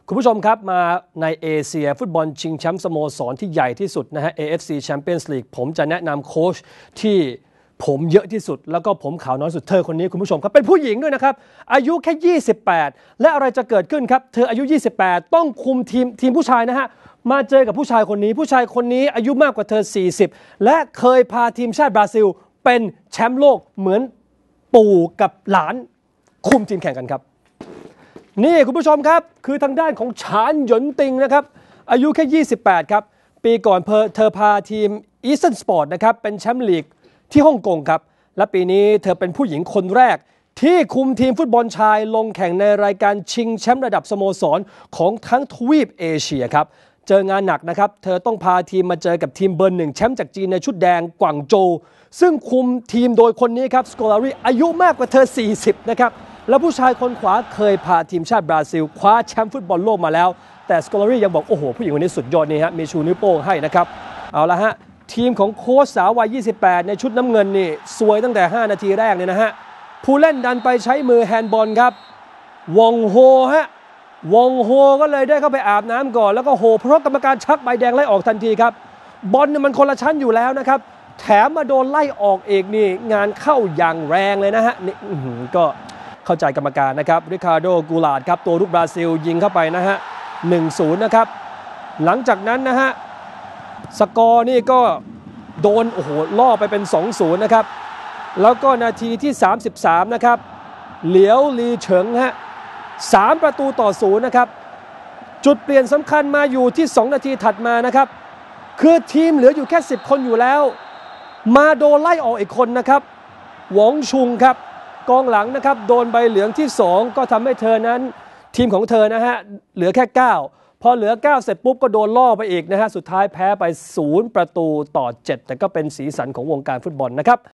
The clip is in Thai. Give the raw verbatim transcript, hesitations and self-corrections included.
คุณผู้ชมครับมาในเอเชียฟุตบอลชิงแชมป์สโมสรที่ใหญ่ที่สุดนะฮะ เอ เอฟ ซี Champions League ผมจะแนะนำโค้ชที่ผมเยอะที่สุดแล้วก็ผมขาวน้อยสุดเธอคนนี้คุณผู้ชมครับเป็นผู้หญิงด้วยนะครับอายุแค่ยี่สิบแปดและอะไรจะเกิดขึ้นครับเธออายุยี่สิบแปดต้องคุมทีมทีมผู้ชายนะฮะมาเจอกับผู้ชายคนนี้ผู้ชายคนนี้อายุมากกว่าเธอสี่สิบและเคยพาทีมชาติบราซิลเป็นแชมป์โลกเหมือนปู่กับหลานคุมทีมแข่งกันครับนี่คุณผู้ชมครับคือทางด้านของฉานหยวนติงนะครับอายุแค่ยี่สิบแปดครับปีก่อนเธอพาทีมอีสเทิร์นสปอร์ตนะครับเป็นแชมป์ลีกที่ฮ่องกงครับและปีนี้เธอเป็นผู้หญิงคนแรกที่คุมทีมฟุตบอลชายลงแข่งในรายการชิงแชมป์ระดับสโมสรของทั้งทวีปเอเชียครับเจองานหนักนะครับเธอต้องพาทีมมาเจอกับทีมเบอร์หนึ่งแชมป์จากจีนในชุดแดงกวางโจวซึ่งคุมทีมโดยคนนี้ครับสโกลารีอายุมากกว่าเธอสี่สิบนะครับและผู้ชายคนขวาเคยพาทีมชาติบราซิลคว้าแชมป์ฟุตบอลโลกมาแล้วแต่สโกลารียังบอกโอ้โหผู้หญิงคนนี้สุดยอดนี่ฮะมีชูนิ้วโป้งให้นะครับเอาละฮะทีมของโค้ชสาววัยยี่สิบแปดในชุดน้ำเงินนี่ซวยตั้งแต่ห้านาทีแรกเนี่ยนะฮะผู้เล่นดันไปใช้มือแฮนด์บอลครับวองโฮฮะวองโฮก็เลยได้เข้าไปอาบน้ำก่อนแล้วก็โหเพราะกรรมการชักใบแดงไล่ออกทันทีครับบอลเนี่ยมันคนละชั้นอยู่แล้วนะครับแถมมาโดนไล่ออกเองนี่งานเข้าอย่างแรงเลยนะฮะนี่ก็เข้าใจกรรมการนะครับริคาร์โด กูลาดครับตัวรุกบราซิลยิงเข้าไปนะฮะ หนึ่งศูนย์ นะครับหลังจากนั้นนะฮะสกอร์นี่ก็โดนโอ้โหล่อไปเป็น สองศูนย์ นะครับแล้วก็นาทีที่สามสิบสามนะครับเหลียวลีเฉิงฮะสามประตูต่อศูนย์นะครับจุดเปลี่ยนสำคัญมาอยู่ที่สองนาทีถัดมานะครับคือทีมเหลืออยู่แค่สิบคนอยู่แล้วมาโดนไล่ออกอีกคนนะครับหวงชุงครับกองหลังนะครับโดนใบเหลืองที่สองก็ทำให้เธอนั้นทีมของเธอนะฮะเหลือแค่เก้าพอเหลือเก้าเสร็จปุ๊บก็โดนล่อไปอีกนะฮะสุดท้ายแพ้ไปศูนย์ประตูต่อเจ็ดแต่ก็เป็นสีสันของวงการฟุตบอลนะครับ